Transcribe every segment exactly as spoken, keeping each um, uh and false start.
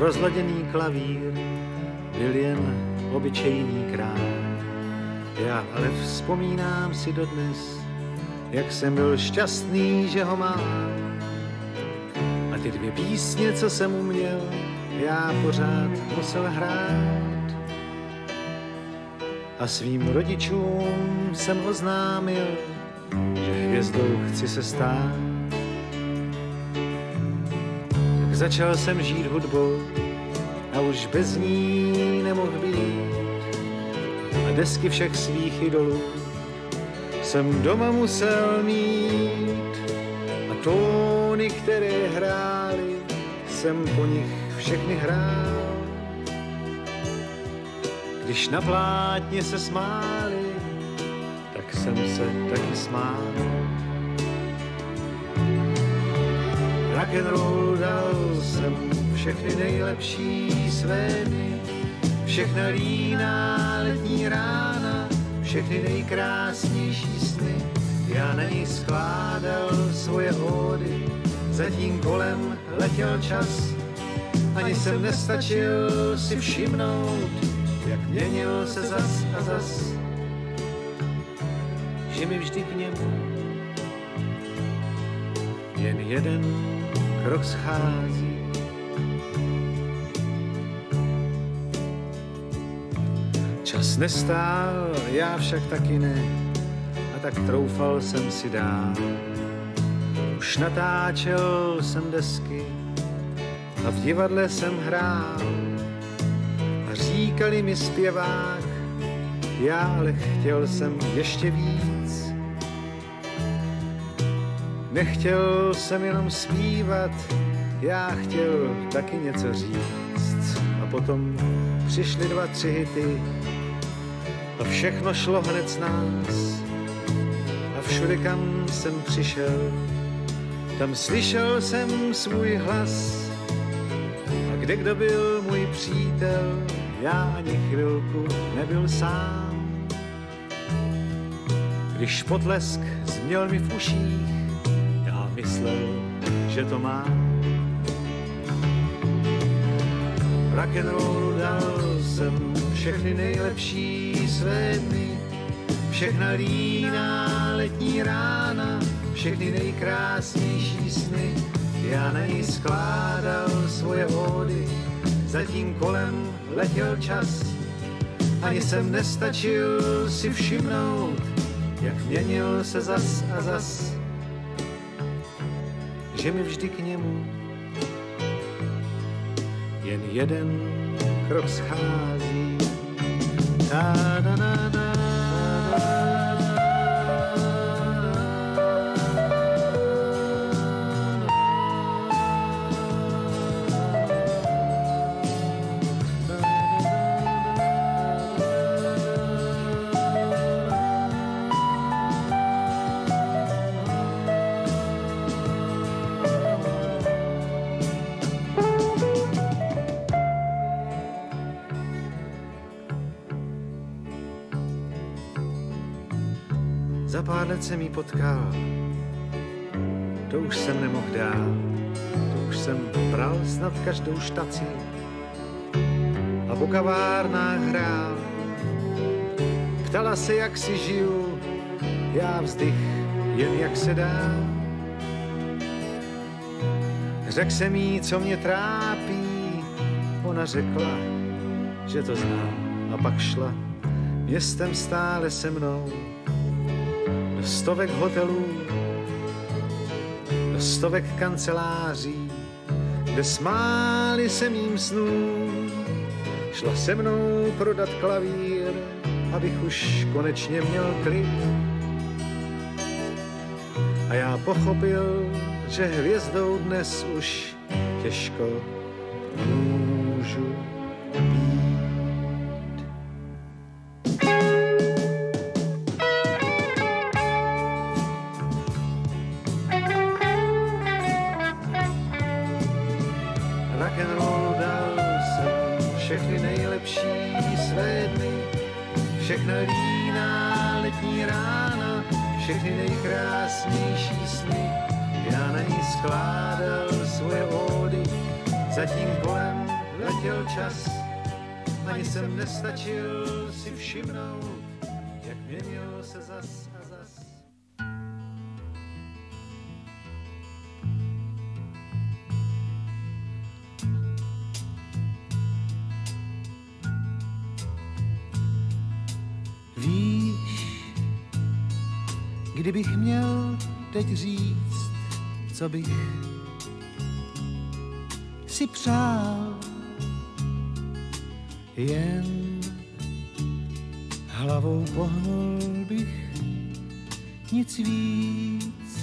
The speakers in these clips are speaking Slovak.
rozladěný klavír byl jen obyčejný král. Já ale vzpomínám si dodnes, jak jsem byl šťastný, že ho mám. A ty dvě písně, co jsem uměl, já pořád musel hrát. A svým rodičům jsem oznámil, že hvězdou chci se stát. Tak začal jsem žít hudbou a už bez ní nemohl být. A desky všech svých idolů jsem doma musel mít. A tóny, které hrály, jsem po nich všechny hrál. Když na plátně se smáli, tak jsem se taky smál. Rock'n'roll dal jsem všechny nejlepší své dny, všechna líná letní rána, všechny nejkrásnější sny. Já na něj skládal svoje ódy, zatím kolem letěl čas. Ani jsem nestačil si všimnout, jak měnil se zas a zas. Že mi vždy k němu jen jeden krok schází. Čas nestál, já však taky ne, a tak troufal jsem si dál. Už natáčel jsem desky a v divadle jsem hrál. A říkali mi zpěvák, já ale chtěl jsem ještě víc. Nechtěl jsem jenom zpívat, já chtěl taky něco říct. A potom přišly dva, tři hity a všechno šlo hned z nás. A všude, kam jsem přišel, tam slyšel jsem svůj hlas. A kde kdo byl můj přítel, já ani chvilku nebyl sám. Když potlesk zněl mi v uších, já myslel, že to mám. Rock'n'roll dal jsem všechny nejlepší své dny, všechna líná letní rána, všechny nejkrásnější sny. Já na něj skládal svoje ódy, zatím kolem letěl čas. Ani jsem nestačil si všimnout, jak měnil se zas a zas. Že mi vždy k němu jen jeden krok schází. Da, da, da, da. Za pár let jsem jí potkal, to už jsem nemohl dál, to už jsem bral snad každou štaci a po kavárnách hrál. Ptala se, jak si žiju, já vzdych, jen jak se dá. Řekl jsem jí, co mě trápí, ona řekla, že to znám, a pak šla městem stále se mnou. Do stovek hotelů, do stovek kanceláří, kde smáli se mým snům. Šla se mnou prodat klavír, abych už konečně měl klid. A já pochopil, že hvězdou dnes už těžko můžu být. Rock'n'roll dal jsem všechny nejlepší své dny, všechna líná letní rána, všechny nejkrásnější sny. Já na ní skládal svoje ódy, zatím kolem letěl čas, ani jsem nestačil si všimnout, jak měnil se zas a zas. Víš, kdybych měl teď říct, co bych si přál, jen hlavou pohnul bych, nic víc.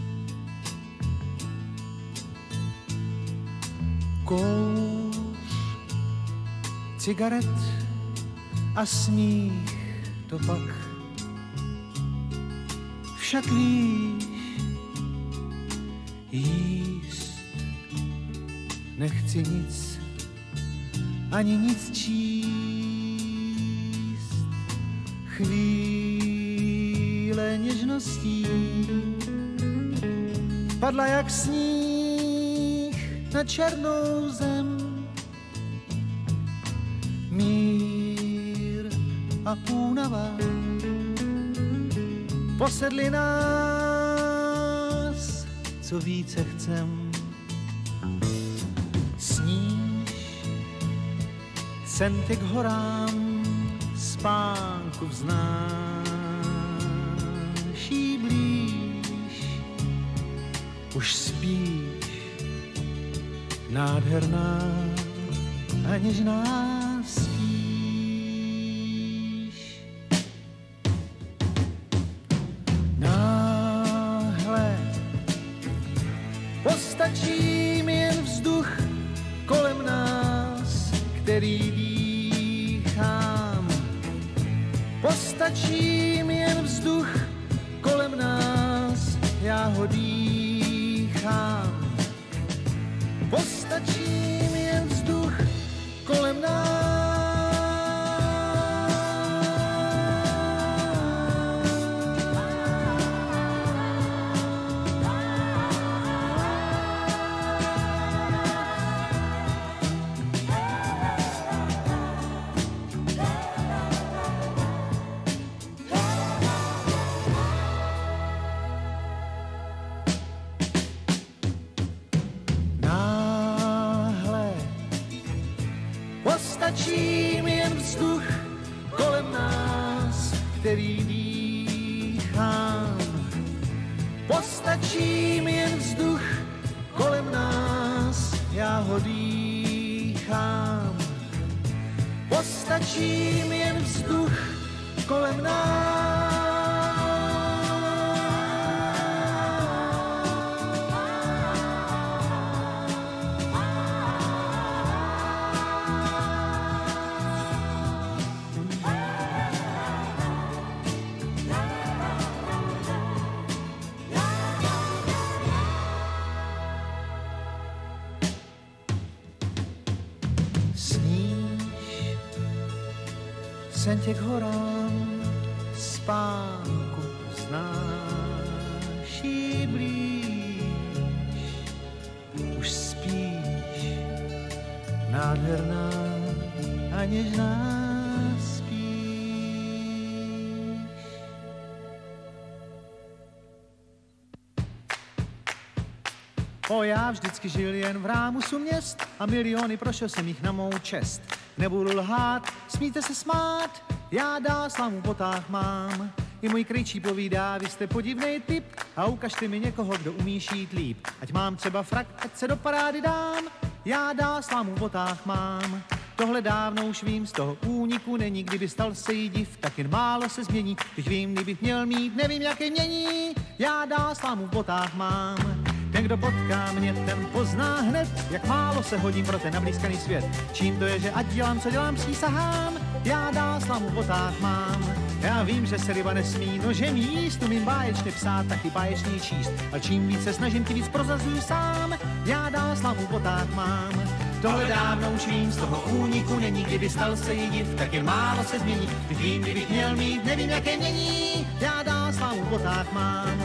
Kouř, cigaret a smích, to pak však víš, jíst nechci nic, ani nic číst. Chvíle něžností padla jak sníh na černou zem. Mír a únava posedli nás, co více chcem. Sníš, sen tě k horám, spánku vznáší blíž. Už spíš, nádherná a něžná spíš. Náhle postačí mi jen vzduch kolem nás, který dýchám. Postačí mi jen vzduch kolem nás, já ho dýchám. Postačí mi jen vzduch kolem nás. Postačí mi jen vzduch kolem nás, který dýchám. Postačí mi jen vzduch kolem nás, já ho dýchám. Postačí mi jen vzduch kolem nás. Sen tě k horám, spánku znáší blíž. Už spíš, nádherná a něžná spíš. O, já vždycky žil jen v rámusu měst a miliony prošel jsem jich na mou čest. Nebudu lhát, smíte se smát, já dál slamu potách mám. I můj krejčí povídá, vy jste podivnej typ a ukažte mi někoho, kdo umí šít líp. Ať mám třeba frak, ať se do parády dám, já dál slamu potách mám. Tohle dávno už vím, z toho úniku není, kdyby stal se jí div, tak jen málo se změní. Teď vím, kdybych měl mít, nevím, jaké mění, já dál slamu v botách mám. Ten, kdo potká mě, ten pozná hned, jak málo se hodím pro ten nablízkaný svět. Čím to je, že ať dělám, co dělám, přísahám, já dál slamu v botách mám. Já vím, že se ryba nesmí nožem jíst, umím báječně psát, taky báječně číst. A čím víc se snažím, tím víc prozazuju sám, já dál slamu v botách mám. Tohle dávno už vím, z toho úniku není, kdyby stal se jí div, tak jen málo se změní. Teď vím, kdybych měl mít, nevím, jaké mění, já dál slamu v botách mám.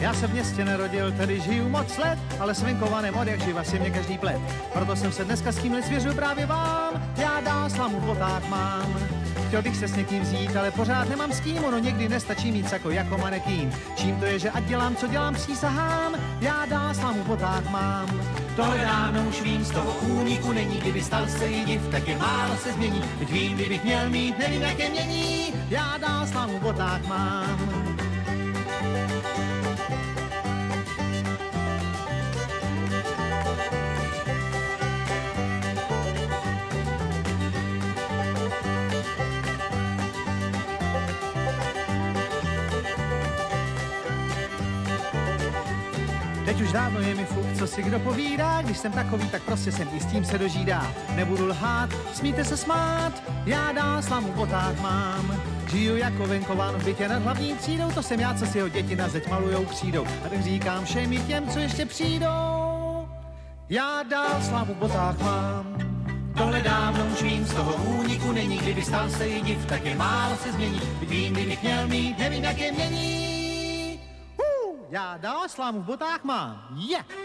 Já se v městě narodil, tady žiju moc let, ale svinkovaném od jak živa si mě každý plet. Proto jsem se dneska s tímhle svěřil právě vám, já dá slamu v botách mám. Chtěl bych se s někým vzít, ale pořád nemám s kým, ono někdy nestačí mít sako jako manekín. Čím to je, že ať dělám, co dělám, přísahám, já dá slamu v botách mám. Tohle dávno už vím, z toho úniku není, kdyby stal se jí div, tak je málo se změní. Teď vím, kdybych měl mít, nevím, jak je mění, já dá slamu v botách mám. Teď už dávno je mi fuk, co si kdo povídá, když jsem takový, tak prostě jsem i s tím se dožídá. Nebudu lhát, smíte se smát, já dá slamu v botách mám. Žiju jako venkován v bytě nad hlavní třídou, to jsem já, co si ho děti na zeď malujou křídou. A tak říkám všem i těm, co ještě přijdou, já dál slamu v botách mám. Tohle dávno už vím, z toho úniku není, kdyby stal se jí div, tak je málo se změní. Teď vím, kdybych měl mít, nevím, jak je mění. Já dál slámu v botách mám. Je! Yeah.